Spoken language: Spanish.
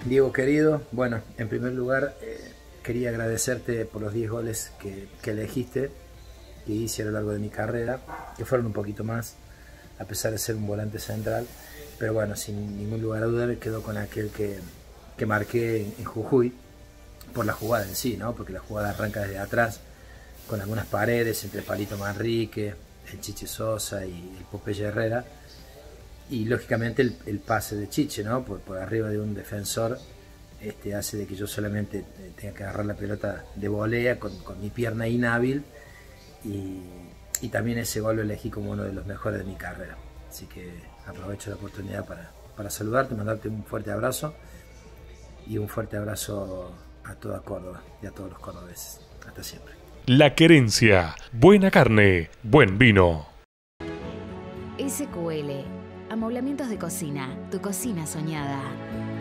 Diego querido, bueno, en primer lugar quería agradecerte por los 10 goles que elegiste, que hice a lo largo de mi carrera, que fueron un poquito más, a pesar de ser un volante central, pero bueno, sin ningún lugar a duda me quedo con aquel que marqué en Jujuy, por la jugada en sí, ¿no? Porque la jugada arranca desde atrás, con algunas paredes entre Palito Manrique, el Chiche Sosa y el Popeye Herrera, y lógicamente el pase de Chiche, ¿no? Por arriba de un defensor, hace de que yo solamente tenga que agarrar la pelota de volea con mi pierna inhábil, y, y también ese gol lo elegí como uno de los mejores de mi carrera. Así que aprovecho la oportunidad para saludarte, mandarte un fuerte abrazo y un fuerte abrazo a toda Córdoba y a todos los cordobeses. Hasta siempre. La Querencia, buena carne, buen vino. SQL, amoblamientos de cocina, tu cocina soñada.